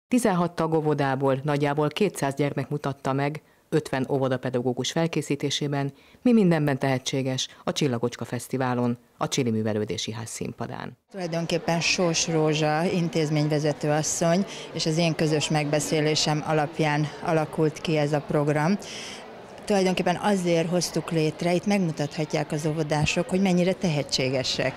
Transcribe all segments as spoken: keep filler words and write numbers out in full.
tizenhat tagóvodából nagyjából kétszáz gyermek mutatta meg, ötven óvodapedagógus felkészítésében, mi mindenben tehetséges a Csillagocska Fesztiválon, a Csili Művelődési Ház színpadán. Tulajdonképpen Sós Rózsa intézményvezető asszony, és az én közös megbeszélésem alapján alakult ki ez a program. Tulajdonképpen azért hoztuk létre, itt megmutathatják az óvodások, hogy mennyire tehetségesek.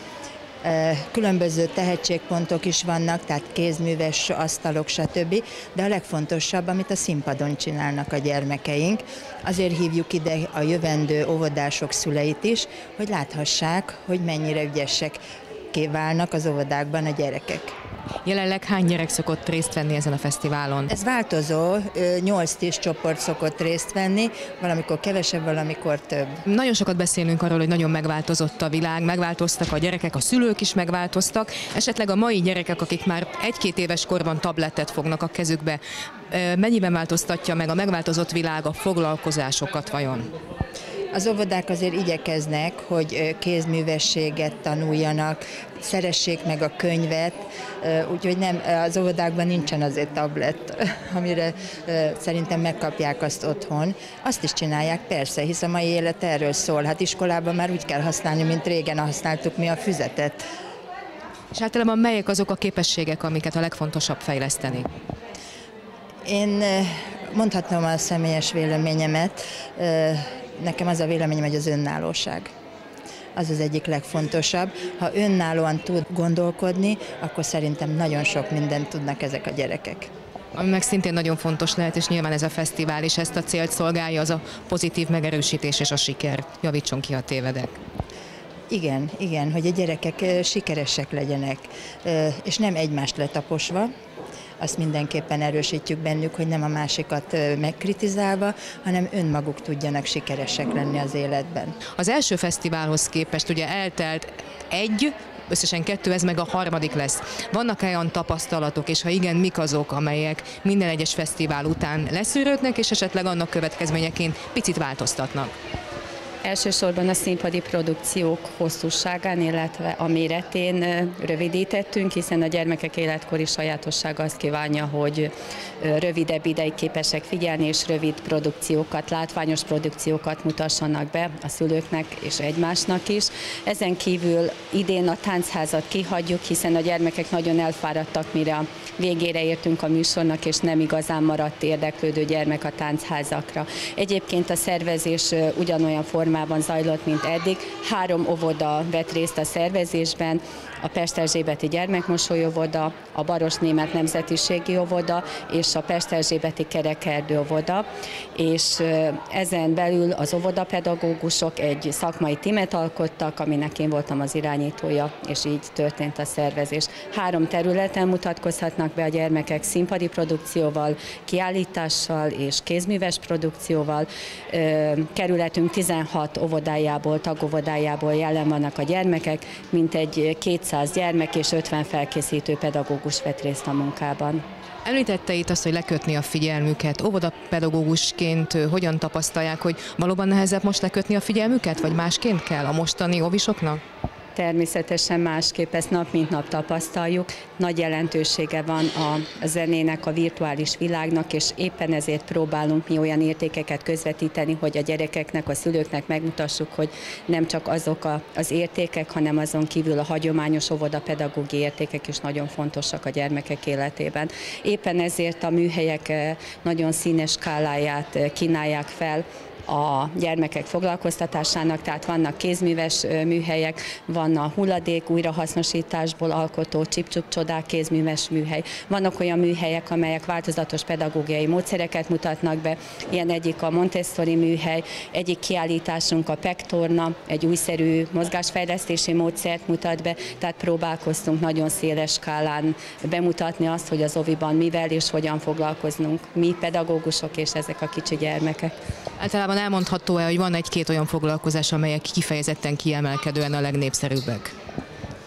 Különböző tehetségpontok is vannak, tehát kézműves asztalok, stb. De a legfontosabb, amit a színpadon csinálnak a gyermekeink. Azért hívjuk ide a jövendő óvodások szüleit is, hogy láthassák, hogy mennyire ügyesek válnak az óvodákban a gyerekek. Jelenleg hány gyerek szokott részt venni ezen a fesztiválon? Ez változó, nyolc-tíz csoport szokott részt venni, valamikor kevesebb, valamikor több. Nagyon sokat beszélünk arról, hogy nagyon megváltozott a világ, megváltoztak a gyerekek, a szülők is megváltoztak. Esetleg a mai gyerekek, akik már egy-két éves korban tabletet fognak a kezükbe, mennyiben változtatja meg a megváltozott világ a foglalkozásokat vajon? Az óvodák azért igyekeznek, hogy kézművességet tanuljanak, szeressék meg a könyvet, úgyhogy nem, az óvodákban nincsen azért tablet, amire szerintem megkapják azt otthon. Azt is csinálják, persze, hisz a mai élet erről szól. Hát iskolában már úgy kell használni, mint régen használtuk mi a füzetet. És általában melyek azok a képességek, amiket a legfontosabb fejleszteni? Én mondhatnom a személyes véleményemet. Nekem az a véleményem, hogy az önállóság. Az az egyik legfontosabb. Ha önállóan tud gondolkodni, akkor szerintem nagyon sok mindent tudnak ezek a gyerekek. Ami meg szintén nagyon fontos lehet, és nyilván ez a fesztivál is ezt a célt szolgálja, az a pozitív megerősítés és a siker. Javítson ki, ha tévedek. Igen, igen, hogy a gyerekek sikeresek legyenek, és nem egymást letaposva. Azt mindenképpen erősítjük bennük, hogy nem a másikat megkritizálva, hanem önmaguk tudjanak sikeresek lenni az életben. Az első fesztiválhoz képest ugye eltelt egy, összesen kettő, ez meg a harmadik lesz. Vannak olyan tapasztalatok, és ha igen, mik azok, amelyek minden egyes fesztivál után leszűrődnek, és esetleg annak következményeként picit változtatnak? Elsősorban a színpadi produkciók hosszúságán, illetve a méretén rövidítettünk, hiszen a gyermekek életkori sajátossága azt kívánja, hogy rövidebb ideig képesek figyelni, és rövid produkciókat, látványos produkciókat mutassanak be a szülőknek és egymásnak is. Ezen kívül idén a táncházat kihagyjuk, hiszen a gyermekek nagyon elfáradtak, mire a végére értünk a műsornak, és nem igazán maradt érdeklődő gyermek a táncházakra. Egyébként a szervezés ugyanolyan formában zajlott, mint eddig. Három óvoda vett részt a szervezésben, a Pest-Erzsébeti Gyermekmosoly óvoda, a Baross Német Nemzetiségi óvoda és a Pest-Erzsébeti Kerekerdő óvoda, és ezen belül az óvodapedagógusok egy szakmai tímet alkottak, aminek én voltam az irányítója, és így történt a szervezés. Három területen mutatkozhatnak be a gyermekek: színpadi produkcióval, kiállítással és kézműves produkcióval. Kerületünk tizenhat óvodájából, tagóvodájából jelen vannak a gyermekek, mintegy kétszáz gyermek és ötven felkészítő pedagógus vett részt a munkában. Említette itt azt, hogy lekötni a figyelmüket. Óvodapedagógusként hogyan tapasztalják, hogy valóban nehezebb most lekötni a figyelmüket, vagy másként kell a mostani óvisoknak? Természetesen másképp, ezt nap mint nap tapasztaljuk. Nagy jelentősége van a zenének, a virtuális világnak, és éppen ezért próbálunk mi olyan értékeket közvetíteni, hogy a gyerekeknek, a szülőknek megmutassuk, hogy nem csak azok a, az értékek, hanem azon kívül a hagyományos óvodapedagógiai értékek is nagyon fontosak a gyermekek életében. Éppen ezért a műhelyek nagyon színes skáláját kínálják fel a gyermekek foglalkoztatásának, tehát vannak kézműves műhelyek, van a hulladék újrahasznosításból alkotó Csip-Csup Csodák kézműves műhely. Vannak olyan műhelyek, amelyek változatos pedagógiai módszereket mutatnak be, ilyen egyik a Montessori műhely, egyik kiállításunk a Pektorna, egy újszerű mozgásfejlesztési módszert mutat be, tehát próbálkoztunk nagyon széles skálán bemutatni azt, hogy az óviban mivel és hogyan foglalkoznunk mi pedagógusok és ezek a kicsi gyermekek. Általában elmondható-e, hogy van egy-két olyan foglalkozás, amelyek kifejezetten kiemelkedően a legnépszerűbbek?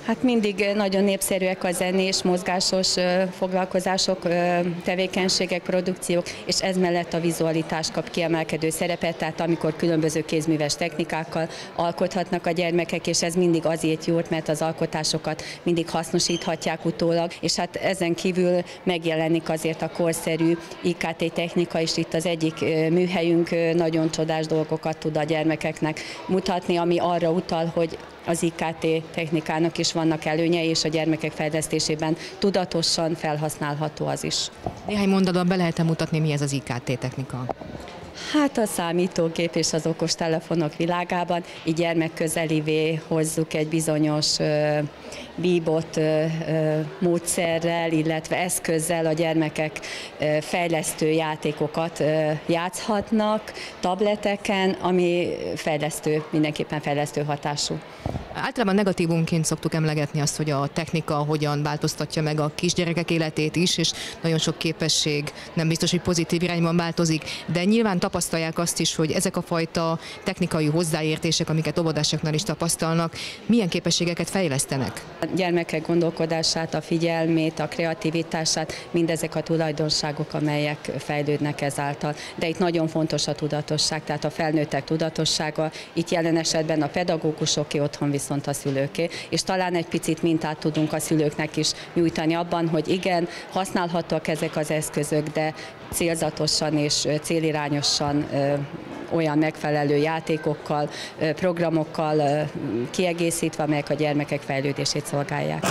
Hát mindig nagyon népszerűek a zenés, mozgásos foglalkozások, tevékenységek, produkciók, és ez mellett a vizualitás kap kiemelkedő szerepet, tehát amikor különböző kézműves technikákkal alkothatnak a gyermekek, és ez mindig azért jó, mert az alkotásokat mindig hasznosíthatják utólag, és hát ezen kívül megjelenik azért a korszerű I K T technika is. Itt az egyik műhelyünk nagyon csodás dolgokat tud a gyermekeknek mutatni, ami arra utal, hogy az I K T technikának is vannak előnyei, és a gyermekek fejlesztésében tudatosan felhasználható az is. Néhány mondatban be lehet-e mutatni, mi ez az I K T technika? Hát a számítógép és az okostelefonok világában így gyermekközelivé hozzuk egy bizonyos uh, bíbot uh, módszerrel, illetve eszközzel a gyermekek uh, fejlesztő játékokat uh, játszhatnak tableteken, ami fejlesztő, mindenképpen fejlesztő hatású. Általában negatívunként szoktuk emlegetni azt, hogy a technika hogyan változtatja meg a kisgyerekek életét is, és nagyon sok képesség nem biztos, hogy pozitív irányban változik, de nyilván tapasztalják azt is, hogy ezek a fajta technikai hozzáértések, amiket óvodásoknál is tapasztalnak, milyen képességeket fejlesztenek? A gyermekek gondolkodását, a figyelmét, a kreativitását, mindezek a tulajdonságok, amelyek fejlődnek ezáltal. De itt nagyon fontos a tudatosság, tehát a felnőttek tudatossága, itt jelen esetben a pedagógusoké, otthon viszont a szülőké, és talán egy picit mintát tudunk a szülőknek is nyújtani abban, hogy igen, használhatóak ezek az eszközök, de célzatosan és célirányosan olyan megfelelő játékokkal, programokkal kiegészítve, amelyek a gyermekek fejlődését szolgálják.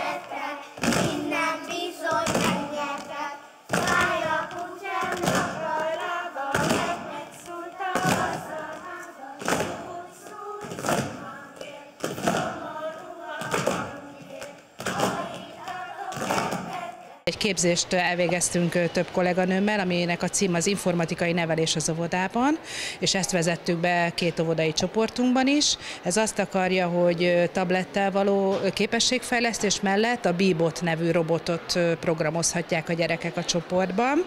Egy képzést elvégeztünk több kolléganőmmel, aminek a cím az informatikai nevelés az óvodában, és ezt vezettük be két óvodai csoportunkban is. Ez azt akarja, hogy tablettel való képességfejlesztés mellett a Bee-bot nevű robotot programozhatják a gyerekek a csoportban.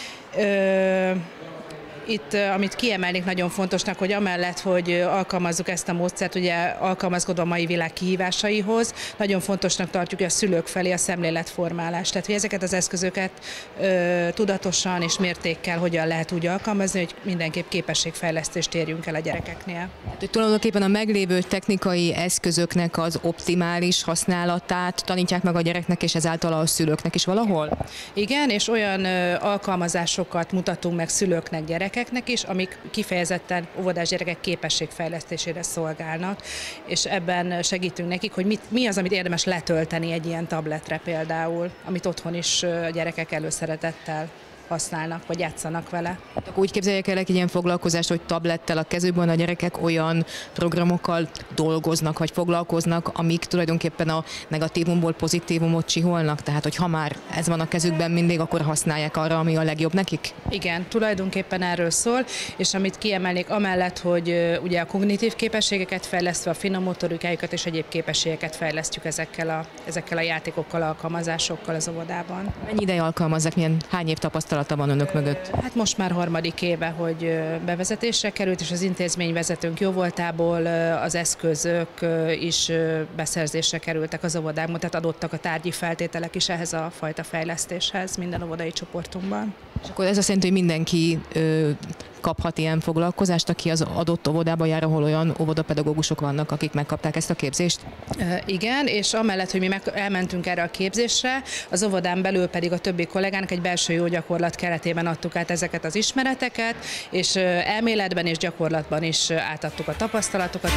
Itt, amit kiemelnék nagyon fontosnak, hogy amellett, hogy alkalmazzuk ezt a módszert, ugye alkalmazkodva a mai világ kihívásaihoz, nagyon fontosnak tartjuk, hogy a szülők felé a szemléletformálás. Tehát, hogy ezeket az eszközöket ö, tudatosan és mértékkel hogyan lehet úgy alkalmazni, hogy mindenképp képességfejlesztést érjünk el a gyerekeknél. Hát, tulajdonképpen a meglévő technikai eszközöknek az optimális használatát tanítják meg a gyereknek, és ezáltal a szülőknek is valahol? Igen, és olyan ö, alkalmazásokat mutatunk meg szülőknek, gyerekeknek, is, amik kifejezetten óvodás gyerekek képességfejlesztésére szolgálnak, és ebben segítünk nekik, hogy mit, mi az, amit érdemes letölteni egy ilyen tabletre például, amit otthon is a gyerekek előszeretettel használnak, vagy játszanak vele. Akkor úgy képzeljék el egy ilyen foglalkozást, hogy tablettel a kezükben a gyerekek olyan programokkal dolgoznak, vagy foglalkoznak, amik tulajdonképpen a negatívumból pozitívumot csiholnak, tehát hogy ha már ez van a kezükben mindig, akkor használják arra, ami a legjobb nekik? Igen, tulajdonképpen erről szól, és amit kiemelnék amellett, hogy ugye a kognitív képességeket fejlesztve, a finom motorikájukat és egyéb képességeket fejlesztjük ezekkel a, ezekkel a játékokkal, alkalmazásokkal az óvodában. Mennyi ideje alkalmazzák, milyen hány év tapasztalat van önök mögött? Hát most már harmadik éve, hogy bevezetésre került, és az intézményvezetőnk jóvoltából az eszközök is beszerzésre kerültek az óvodákban, tehát adottak a tárgyi feltételek is ehhez a fajta fejlesztéshez minden óvodai csoportunkban. És akkor ez azt jelenti, hogy mindenki ö, kaphat ilyen foglalkozást, aki az adott óvodába jár, ahol olyan óvodapedagógusok vannak, akik megkapták ezt a képzést? E, igen, és amellett, hogy mi meg elmentünk erre a képzésre, az óvodán belül pedig a többi kollégának egy belső jó gyakorlat keretében adtuk át ezeket az ismereteket, és elméletben és gyakorlatban is átadtuk a tapasztalatokat.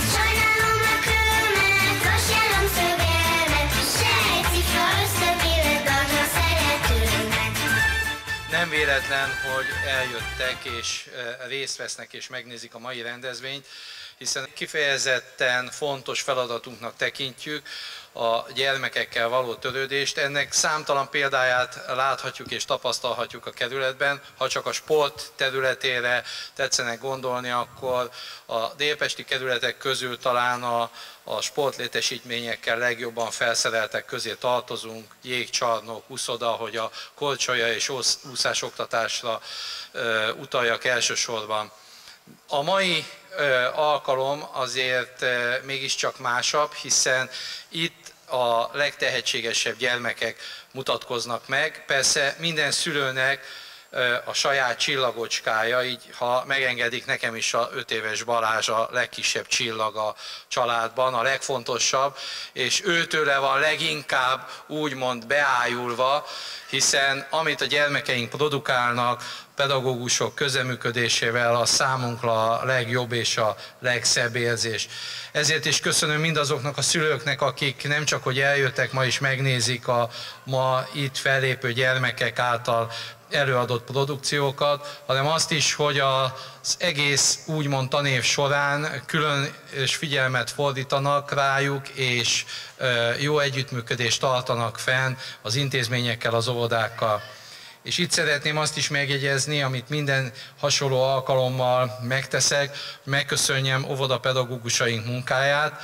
Nem véletlen, hogy eljöttek és részt vesznek és megnézik a mai rendezvényt, hiszen kifejezetten fontos feladatunknak tekintjük a gyermekekkel való törődést. Ennek számtalan példáját láthatjuk és tapasztalhatjuk a kerületben. Ha csak a sport területére tetszenek gondolni, akkor a délpesti kerületek közül talán a, a sportlétesítményekkel legjobban felszereltek közé tartozunk, jégcsarnok, úszoda, hogy a korcsolya és úszásoktatásra ö, utaljak elsősorban. A mai ö, alkalom azért ö, mégiscsak másabb, hiszen itt a legtehetségesebb gyermekek mutatkoznak meg. Persze minden szülőnek a saját csillagocskája, így ha megengedik, nekem is a öt éves Balázs a legkisebb csillag a családban, a legfontosabb, és őtőle van leginkább úgymond beájulva, hiszen amit a gyermekeink produkálnak, pedagógusok közreműködésével a számunkra a legjobb és a legszebb érzés. Ezért is köszönöm mindazoknak a szülőknek, akik nem csak hogy eljöttek, ma is megnézik a ma itt fellépő gyermekek által előadott produkciókat, hanem azt is, hogy az egész úgymond tanév során különös figyelmet fordítanak rájuk, és jó együttműködést tartanak fenn az intézményekkel, az óvodákkal. És itt szeretném azt is megjegyezni, amit minden hasonló alkalommal megteszek, megköszönjem óvodapedagógusaink munkáját,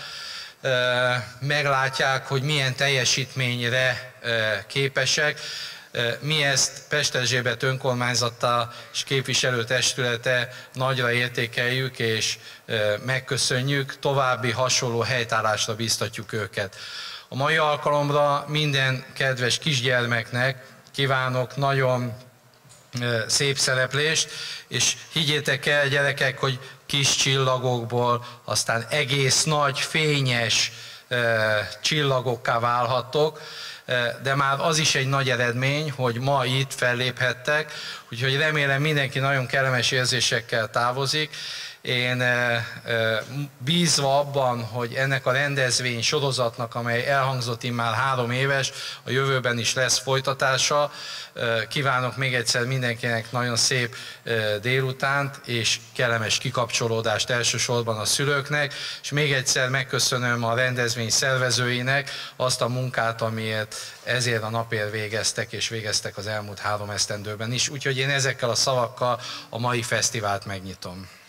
meglátják, hogy milyen teljesítményre képesek. Mi ezt Pest-Erzsébet önkormányzata és képviselőtestülete nagyra értékeljük és megköszönjük, további hasonló helytállásra biztatjuk őket. A mai alkalomra minden kedves kisgyermeknek kívánok nagyon szép szereplést, és higgyétek el, gyerekek, hogy kis csillagokból aztán egész nagy, fényes csillagokká válhattok, de már az is egy nagy eredmény, hogy ma itt felléphettek, úgyhogy remélem mindenki nagyon kellemes érzésekkel távozik. Én bízva abban, hogy ennek a rendezvény sorozatnak, amely elhangzott immár három éves, a jövőben is lesz folytatása, kívánok még egyszer mindenkinek nagyon szép délutánt, és kellemes kikapcsolódást elsősorban a szülőknek, és még egyszer megköszönöm a rendezvény szervezőinek azt a munkát, amiért ezért a napért végeztek, és végeztek az elmúlt három esztendőben is. Úgyhogy én ezekkel a szavakkal a mai fesztivált megnyitom.